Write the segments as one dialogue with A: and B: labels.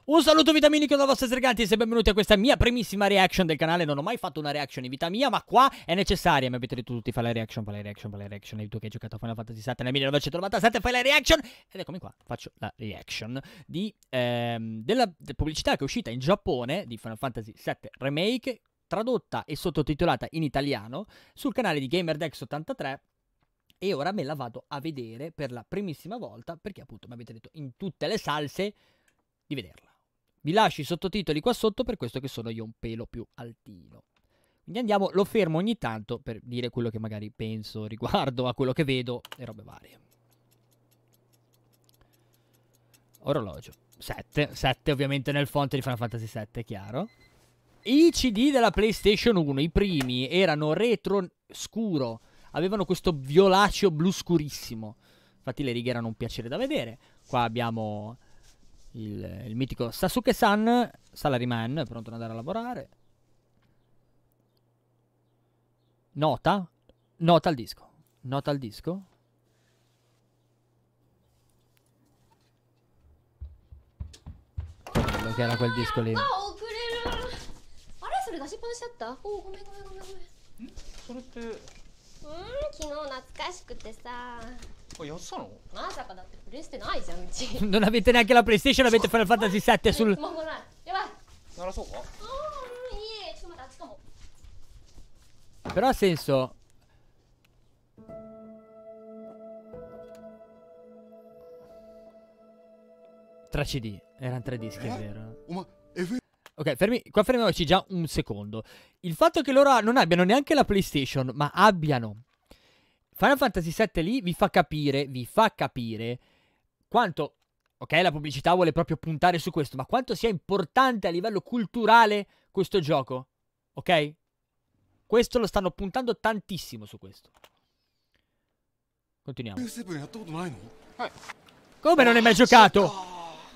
A: Un saluto vitaminico dal vostro Sergantis e benvenuti a questa mia primissima reaction del canale. Non ho mai fatto una reaction in vita mia, ma qua è necessaria. Mi avete detto tutti, fai la reaction, fai la reaction, fai la reaction. E tu che hai giocato a Final Fantasy VII nel 1997, fai la reaction. Ed eccomi qua, faccio la reaction della pubblicità che è uscita in Giappone di Final Fantasy VII Remake, tradotta e sottotitolata in italiano sul canale di GamerDex83. E ora me la vado a vedere per la primissima volta, perché appunto mi avete detto in tutte le salse di vederla. Vi lascio i sottotitoli qua sotto per questo che sono io un pelo più altino. Quindi andiamo, lo fermo ogni tanto per dire quello che magari penso riguardo a quello che vedo e robe varie. Orologio. 7 ovviamente nel font di Final Fantasy VII, è chiaro. I CD della PlayStation 1, i primi, erano retro scuro. Avevano questo violaceo blu scurissimo. Infatti le righe erano un piacere da vedere. Qua abbiamo il mitico Sasuke-san, Salaryman, pronto ad andare a lavorare. Nota al disco. Nota al disco. Quello che era quel disco lì.
B: 昨日懐かしくてさ。
C: あ、やってたの？
B: まさかだってプレステないじゃんうち。
A: Non avete neanche la PlayStation, avete Final Fantasy VII sul...
B: スマホない。やばい。
C: 鳴らそうか？
B: いいえ、ちょっと待ってあっちかも。
A: Però ha senso. Tra CD, erano 3 dischi, è vero. Ok, qua fermiamoci già un secondo. Il fatto che loro non abbiano neanche la PlayStation, ma abbiano Final Fantasy VII lì, vi fa capire quanto, ok, la pubblicità vuole proprio puntare su questo, ma quanto sia importante a livello culturale questo gioco, ok? Questo lo stanno puntando tantissimo su questo. Continuiamo. Come non hai mai giocato?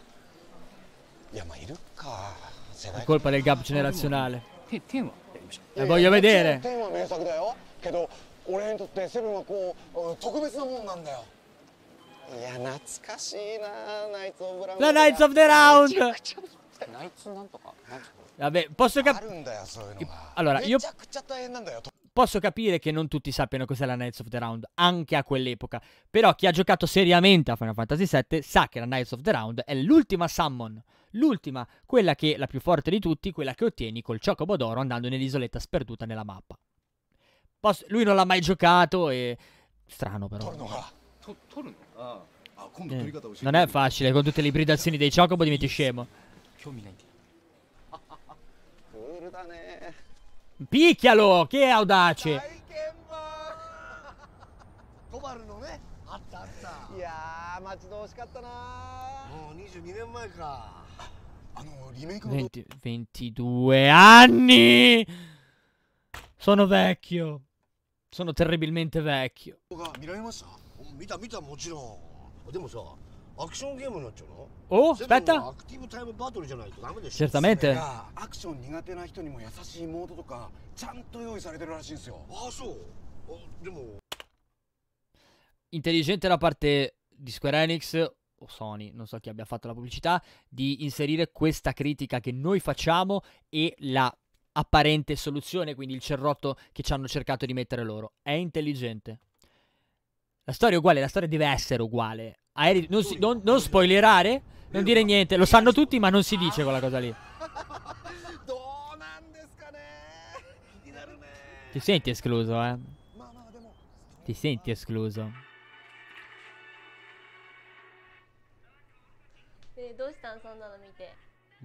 A: È colpa del gap generazionale. Voglio vedere. La Knights of the Round. Vabbè, posso capire. Allora, io posso capire che non tutti sappiano cos'è la Knights of the Round, anche a quell'epoca. Però chi ha giocato seriamente a Final Fantasy VII sa che la Knights of the Round è l'ultima summon. L'ultima, quella che è la più forte di tutti, quella che ottieni col Chocobo d'oro andando nell'isoletta sperduta nella mappa. Lui non l'ha mai giocato e... Strano però. Non è facile, con tutte le ibridazioni dei Chocobo diventi scemo. Picchialo, che è audace.
D: Yeah,
A: 22 anni. Sono vecchio. Sono terribilmente vecchio. Oh, aspetta. Certamente. Intelligente da parte di Square Enix o Sony, non so chi abbia fatto la pubblicità, di inserire questa critica che noi facciamo e la apparente soluzione, quindi il cerrotto che ci hanno cercato di mettere loro. È intelligente. La storia è uguale, la storia deve essere uguale. Non spoilerare, non dire niente. Lo sanno tutti, ma non si dice quella cosa lì. Ti senti escluso, eh? Ti senti escluso.
B: どうしたんそんなの見て。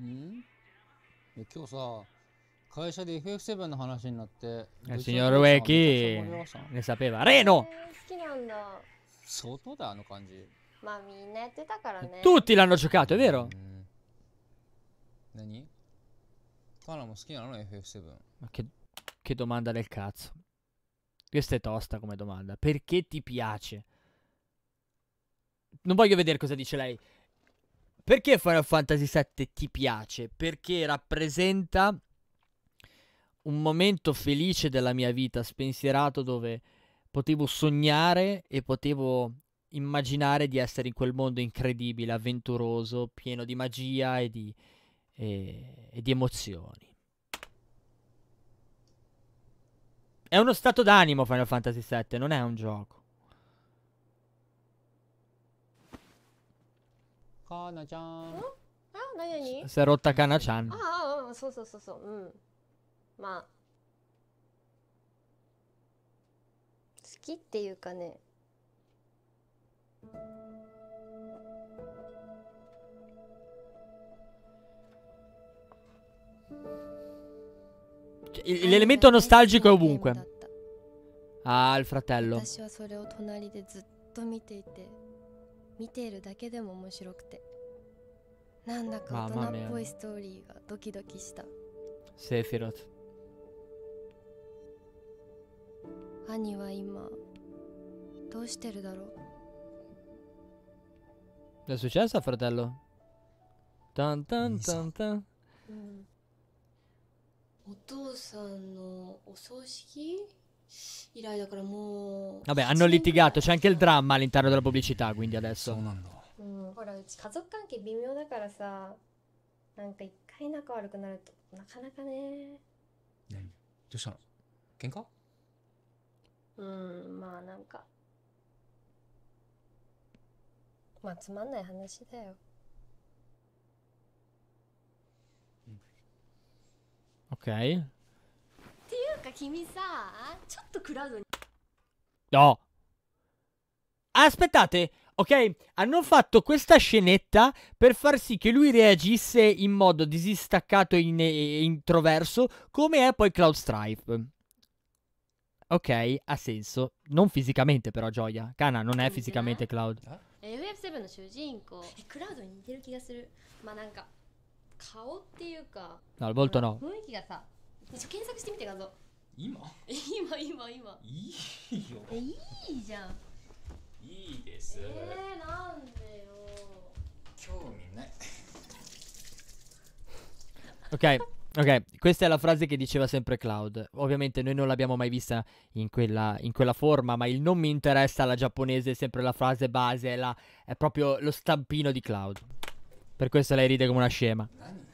E: 今日さ、会社で FF7 の話になって、
A: Il signor Ueki ne sapeva. Reno!
B: 好きなんだ。
E: 相当だよあの感じ。
B: まあみんなやってたからね。
A: Tutti l'hanno giocato, è vero?
E: 何？カナも好きなの FF7？
A: Ma che domanda del cazzo. Questa è tosta come domanda. Perché ti piace? Non voglio vedere cosa dice lei. Perché Final Fantasy VII ti piace? Perché rappresenta un momento felice della mia vita, spensierato, dove potevo sognare e potevo immaginare di essere in quel mondo incredibile, avventuroso, pieno di magia e di emozioni. È uno stato d'animo Final Fantasy VII, non è un gioco.
E: かなちゃん。
B: あ、なになに
A: Si è rotta Kana-chan.
B: そうそうそうそう。うん。まあ。好きっていうかね。
A: L'elemento nostalgico è
B: だ
A: ovunque.
B: った
A: Ah, il fratello.
B: 私はそれを隣でずっと見ていて、見ているだけでも面白くて、なんだか大人っぽいストーリーがドキドキした。
A: Sephiroth.
B: 兄は今どうしてるだろう。
A: È successo al fratello? Tan tan tan tan.
B: お父さんのお葬式以来だからもう
A: Vabbè, hanno litigato. C'è anche il dramma all'interno della pubblicità, quindi
C: そう
A: adesso.
C: なんだ。
B: ほらうち家族関係微妙だからさ、なんか一回仲悪くなるとなかなかね。
C: 何？どうしたの？喧嘩？
B: まあなんかまあつまんない話だよ。
A: Ok.
B: っていうか君さ、ちょっとクラウドに
A: No. Aspettate. Ok, hanno fatto questa scenetta per far sì che lui reagisse in modo disistaccato e introverso, come è poi Cloud Strife. Ok, ha senso. Non fisicamente però, Gioia. Kana non è fisicamente Cloud.
B: FF7 の主人公クラウドに似てる気がする。まあなんか顔っていうか
A: No, il volto no.
B: 雰囲気がさ、検索してみて画像。
C: 今？
B: 今
C: いいよ。
B: いいじゃん。
C: いいです。
B: なんでよ。
C: 興味ない。
A: Ok, ok. Questa è la frase che diceva sempre Cloud. Ovviamente noi non l'abbiamo mai vista in quella forma, ma il non mi interessa alla giapponese è sempre la frase base, è proprio lo stampino di Cloud. Per questo lei ride come una scema.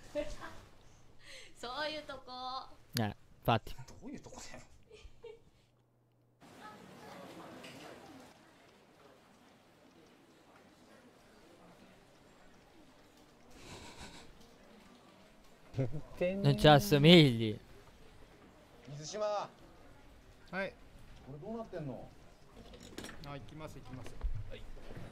B: そういうとこ。
A: Infatti.
C: どういうとこだよ。
A: Non ci assomigli.
D: 水島、
F: はい。
D: これどうなってんの？
F: あ、行きます行きます。はい。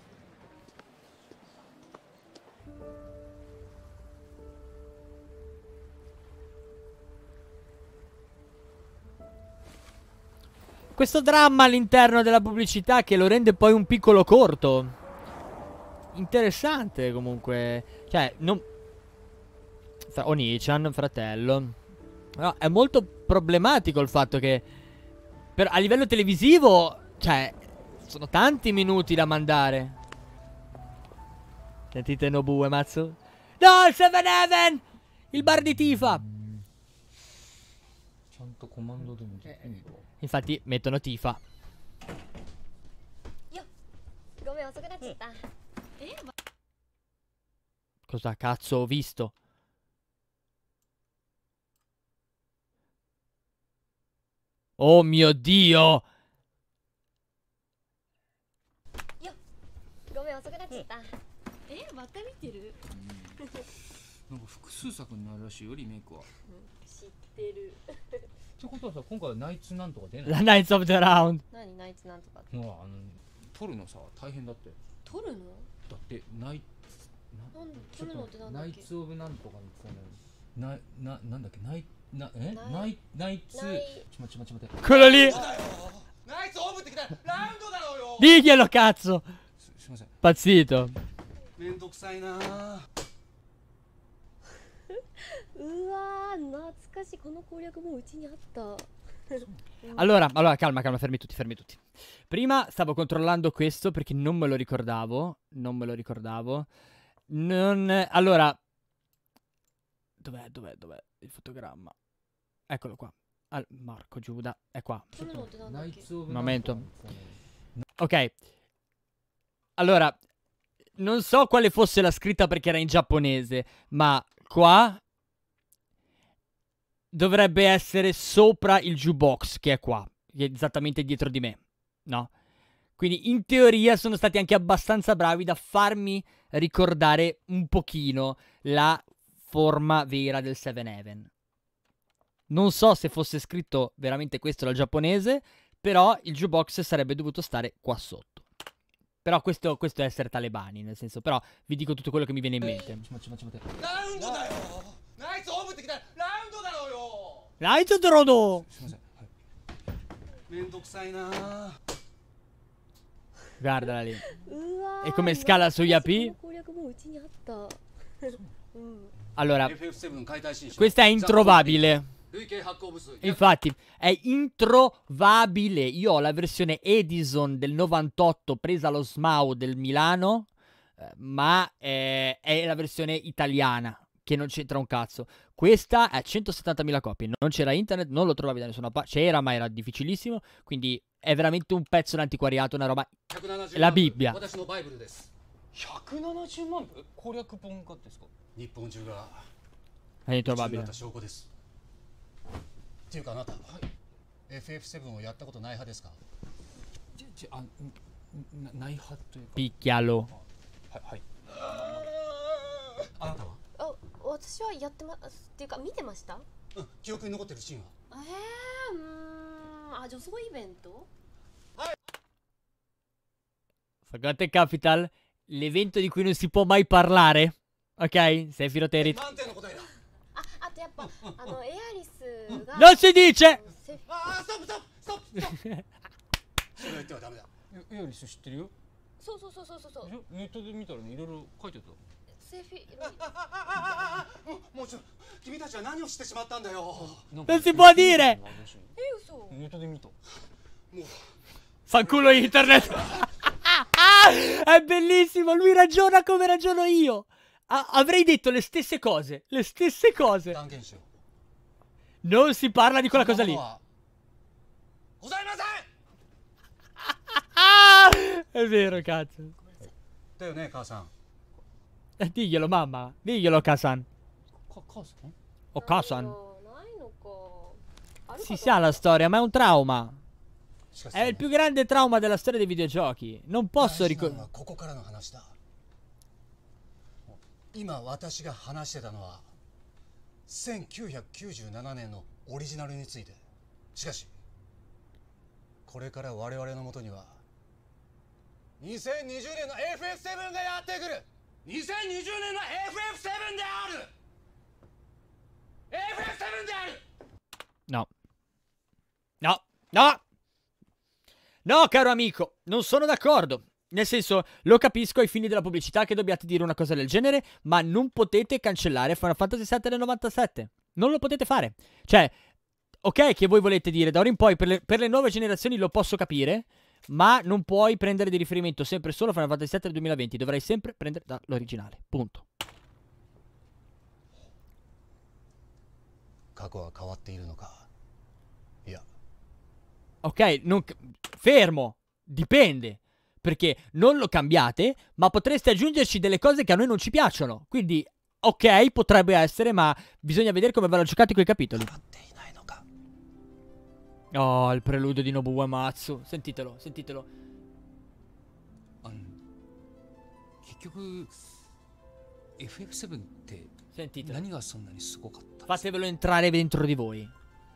A: Questo dramma all'interno della pubblicità che lo rende poi un piccolo corto. Interessante comunque. Cioè, non... Oni-chan, fratello. No, è molto problematico il fatto che a livello televisivo, cioè, sono tanti minuti da mandare. Sentite Nobu Uematsu? No, il Seven Heaven! Il bar di Tifa!
C: ちゃんとコマンドでもできんの？
A: Infatti mettono Tifa.
B: ごめん遅くなっちゃった。
A: Cosa cazzo ho visto? Oh mio Dio!
B: ごめん遅くなっちゃった。また見てる？
F: なんか複数作になるらしいよリメイクは。
B: 知ってる。
C: ってことはさ、今回はナイツなんとか出ない？
A: La Knights of the Round.
B: 何ナイツなんとか。
C: ほら撮るのさ大変だって。
B: 撮るの？
C: だってナイ
B: なんで撮るのってなんだっけ？
C: ナイツオブなんとかにさ、なんだっけナイツ。
B: ない
C: ちょ待って。
A: Quello lì!
D: ナイツオブってきたラウンドだろうよ。
A: Diglielo cazzo!
C: すいません。
A: Pazzito.
D: めんどくさいな。
B: うわー懐かしいこの攻略もうちにあった。
A: Allora, calma, fermi tutti. Prima stavo controllando questo perché non me lo ricordavo. Allora, dov'è il fotogramma? Eccolo qua. Marco Giuda, è qua.
B: 撮るのってなんだっけ？
C: ナイツオブ
A: momento.
C: なんとかにさ
A: Ok. Allora, non so quale fosse la scritta perché era in giapponese, ma qua dovrebbe essere sopra il jukebox che è qua, che è esattamente dietro di me, no? Quindi in teoria sono stati anche abbastanza bravi da farmi ricordare un pochino la forma vera del Seven Heaven. Non so se fosse scritto veramente questo dal giapponese, però il jukebox sarebbe dovuto stare qua sotto. Però questo è essere talebani, nel senso, però vi dico tutto quello che mi viene in mente.
D: ラウンドだよナイツオーブってきたラウンドだろうよ
A: Light Drodo!
F: すいません、はい、めんどくさいなぁ
A: Guardala lì.
B: うわー
A: E come scala sugli AP?
B: この攻略もうちにあったうん
A: Allora,
F: FF7 解体新書
A: questa è introvabile.
F: 累計発行部数
A: Infatti, è introvabile. Io ho la versione Edison del 98 presa allo SMAU del Milano, ma è la versione italiana, che non c'entra un cazzo. Questa è 170.000 copie. Non c'era internet, non lo trovavi da nessuna parte. C'era, ma era difficilissimo. Quindi è veramente un pezzo d'antiquariato, una roba.
F: 170
A: La Bibbia.
F: 私のバイブルです
E: 170万部攻略本かですか？
F: 日本中が
A: È
F: 夢中にな
A: introvabile.
F: った証拠ですっていうかあなた、はい、FF7 をやったことない派ですか？
E: ない派というか
A: Picchialo.
E: はい
F: あなたは
B: あ私はやってますっていうか見てました
F: うん記憶に残ってるシーンは
B: あ女装イベント
A: Forgotten Capital, l'evento di cui non si può mai parlare. Ok? Sephiroth Terit.
F: 満点の答えだ
B: あとやっぱエアリスが
A: Non si dice!
B: セフ
F: ああストップストップストップストップそれを言ってはダメだ
E: エアリス知ってるよ。
B: そう
E: ネットで見たらねいろいろ書いてた。
B: セフィ
F: もうちょ君たちは何をしてしまったんだよ
A: Non si può dire!
B: 嘘
E: ネットで見た。
A: Fanculo internet! È bellissimo, lui ragiona come ragiono io. Avrei detto le stesse cose. Le stesse cose.
F: 断言しよう
A: Non si parla di quella cosa lì.
F: ございません
A: È vero, cazzo.
F: だよね母さん
A: Diglielo, mamma. Diglielo, Kasan.
E: 母さん？
A: O Kasan.
B: ないのかあるか
A: Si sa la storia, ma è un trauma.
F: しかし
A: È il più grande trauma della storia dei videogiochi. Non posso
F: 大事なの
A: ricordare.
F: はここからの話だ今私が話してたのは1997年のオリジナルについてしかしこれから我々のもとには2020年の FF7 がやってくる2020年の FF7 である FF7 である
A: No. No. No. No, caro amico, non sono d'accordo. Nel senso, lo capisco ai fini della pubblicità che dobbiate dire una cosa del genere, ma non potete cancellare Final Fantasy VII del 97. Non lo potete fare. Cioè, ok che voi volete dire, da ora in poi per le nuove generazioni lo posso capire, ma non puoi prendere di riferimento sempre solo Final Fantasy VII del 2020. Dovrai sempre prendere dall'originale. Punto.
F: 過去は変わっているのかいや
A: Ok, fermo. Dipende. Perché non lo cambiate, ma potreste aggiungerci delle cose che a noi non ci piacciono. Quindi, ok, potrebbe essere, ma bisogna vedere come vanno giocati quei capitoli.
F: 変わっていないのか
A: Oh, il preludio di Nobuo Uematsu. Sentitelo, sentitelo.
E: 結局 FF7 って
A: Sentitelo.
E: 何がそんなにすごかった？
A: Fatevelo entrare dentro di voi.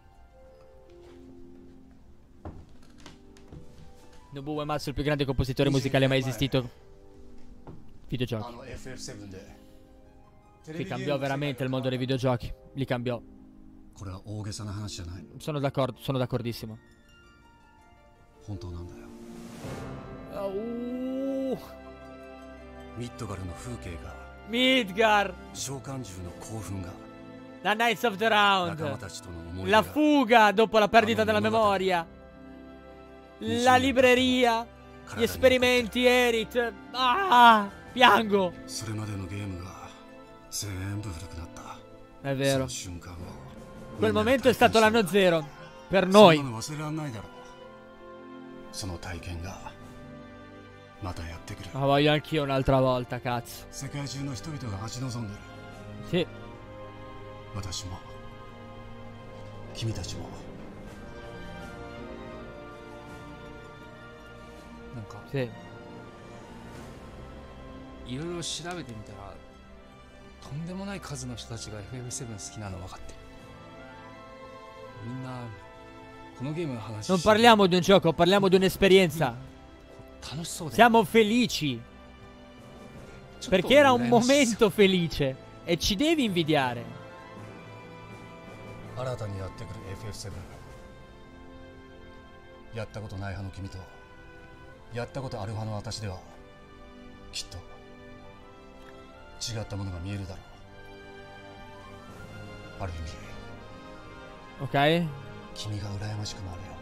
A: Nobuo Uematsu è il più grande compositore musicale mai esistito.
F: あ
A: Videogiochi.
F: の FF7 で
A: Che cambiò veramente il mondo dei videogiochi. Li cambiò.
F: これは大げさな話じゃない
A: Sono d'accordo, sono d'accordissimo.
F: 本当なんだよ
A: Oh,
F: ミッドガルの風景が
A: Midgar.
F: 召喚獣の興奮が
A: La Knights of the
F: 仲間
A: Round.
F: たちとの思い出
A: La
F: が
A: fuga dopo la perdita della memoria. La libreria. Gli esperimenti, Erit. Ah, piango.
F: それまでのゲームが全部古くなった
A: È
F: そ
A: vero.
F: の瞬間を
A: Quel momento è stato l'anno zero. Per
F: そん
A: noi.
F: なの忘れらんないだろうその体験がまたやってくる。
A: Ma voglio anch'io un'altra volta, cazzo.
F: 世界中の人々が待ち望んでる。
A: Sì.
F: 私も君たちも。
C: なんか
A: Sì.
C: いろいろ調べてみたらとんでもない数の人たちが FF7 好きなの分かって、みんなこのゲームの話
A: Non parliamo di un gioco, parliamo di un'esperienza.
C: 楽しそうで
A: Siamo felici.
C: ちょっと
A: Perché era un
C: 羨ましそう
A: momento felice. E ci devi invidiare.
F: 新たにやってくる FF7。やったことない派の君とやったことある派の私ではきっと違ったものが見えるだろう。ある意味
A: Ok?
F: 君が羨ましくもあるよ。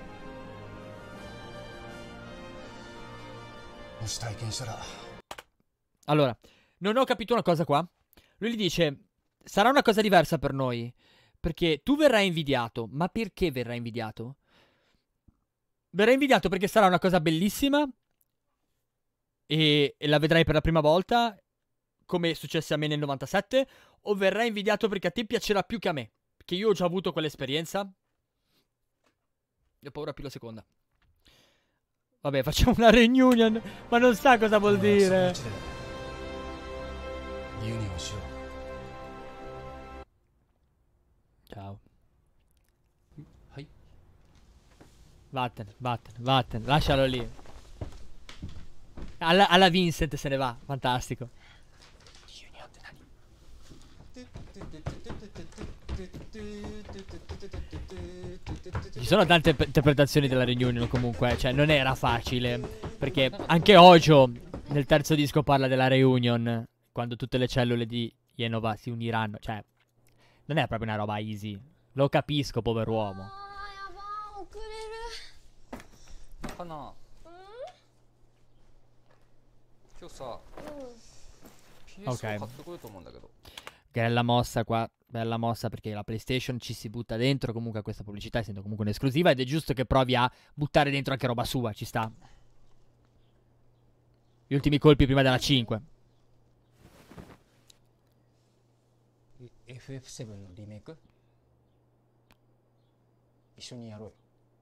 F: もし体験したら。
A: Allora, non ho capito una cosa qua. Lui gli dice: sarà una cosa diversa per noi. Perché tu verrai invidiato. Ma perché verrai invidiato? Verrai invidiato perché sarà una cosa bellissima. E la vedrai per la prima volta. Come successe a me nel 97. O verrai invidiato perché a te piacerà più che a me. Perché io ho già avuto quell'esperienza. Io ho paura più la seconda. Vabbè, facciamo una reunion. Ma non sa cosa vuol dire.
F: リユニオンしよう。
A: Ciao.
C: はい。
A: Vattene, vattene, vattene. Lascialo lì. Alla Vincent se ne va. Fantastico. Ci sono tante interpretazioni della reunion comunque. Cioè non era facile. Perché anche Ojo nel terzo disco parla della reunion. Quando tutte le cellule di Jenova si uniranno. Cioè non è proprio una roba easy. Lo capisco, pover'uomo.
B: あーやばー遅れる
C: かな今日さ PS を
A: Ok.
C: 買ってこようと思うんだけど
A: Bella mossa qua, bella mossa perché la PlayStation ci si butta dentro comunque a questa pubblicità, essendo comunque un'esclusiva, ed è giusto che provi a buttare dentro anche roba sua, ci sta. Gli ultimi colpi prima della 5.
E: FF7 のリメイク一緒にやろうよ。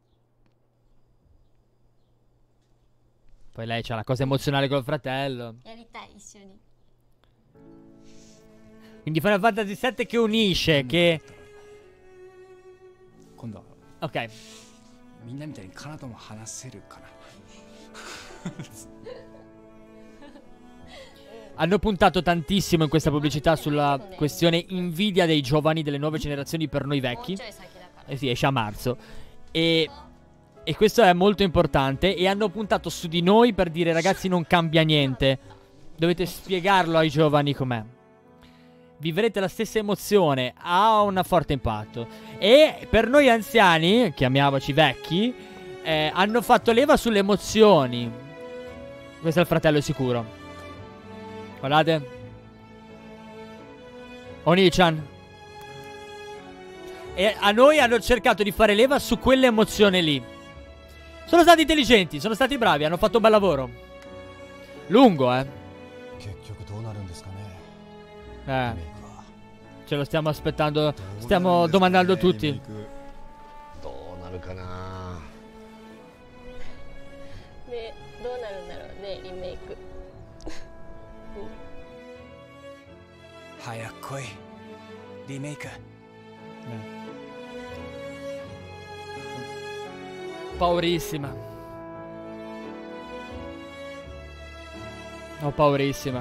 A: Poi lei c'ha la cosa emozionale col fratello.
B: やりたい一緒に
A: Quindi Final Fantasy VII che unisce, che...
C: 今度は
A: Ok.
C: みんなみたいにカナとも話せるかな
A: Hanno puntato tantissimo in questa pubblicità sulla questione invidia dei giovani, delle nuove generazioni per noi
B: もう
A: vecchi.
B: ちょい先だから
A: Eh sì, esce a marzo. E questo è molto importante. E hanno puntato su di noi per dire: ragazzi, non cambia niente. Dovete spiegarlo ai giovani com'è. Vivrete la stessa emozione. Ha un forte impatto. E per noi anziani, chiamiamoci vecchi, hanno fatto leva sulle emozioni. Questo è il fratello sicuro. Guardate. Oni-chan. E a noi hanno cercato di fare leva su quell'emozione lì. Sono stati intelligenti, sono stati bravi, hanno fatto un bel lavoro. Lungo,
F: 結局どうなるんですかね。
A: Eh,
F: リメイクは
A: ce lo stiamo aspettando. Stiamo domandando tutti.
G: どうなるかな。
B: ねどうなるんだろうねリメイク
C: 早く来いリメイク
A: Paurissima. Ho paurissima.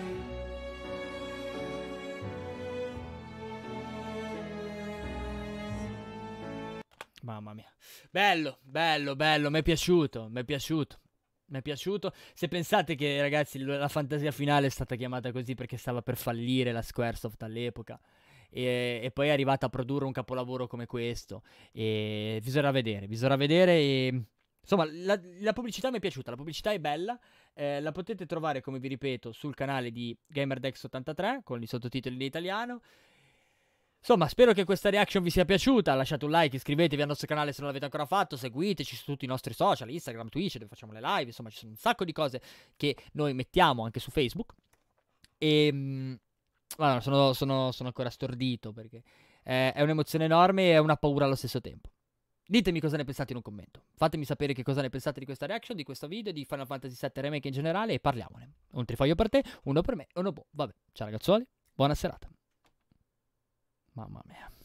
A: Mamma mia. Bello, bello, bello. Mi è piaciuto, mi è piaciuto. Mi è piaciuto. Se pensate che, ragazzi, la fantasia finale è stata chiamata così perché stava per fallire la Squaresoft all'epoca. E poi è arrivata a produrre un capolavoro come questo. E bisogna vedere. E insomma, la pubblicità mi è piaciuta. La pubblicità è bella. La potete trovare, come vi ripeto, sul canale di GamerDex83 con i sottotitoli in italiano. Insomma, spero che questa reaction vi sia piaciuta. Lasciate un like, iscrivetevi al nostro canale se non l'avete ancora fatto. Seguiteci su tutti i nostri social, Instagram, Twitch, dove facciamo le live. Insomma, ci sono un sacco di cose che noi mettiamo anche su Facebook. E guarda, sono ancora stordito perché è un'emozione enorme e è una paura allo stesso tempo. Ditemi cosa ne pensate in un commento. Fatemi sapere che cosa ne pensate di questa reaction, di questo video, di Final Fantasy VII Remake in generale e parliamone. Un trifoglio per te, uno per me, uno boh. Vabbè, ciao ragazzuoli, buona serata. Mamma mia.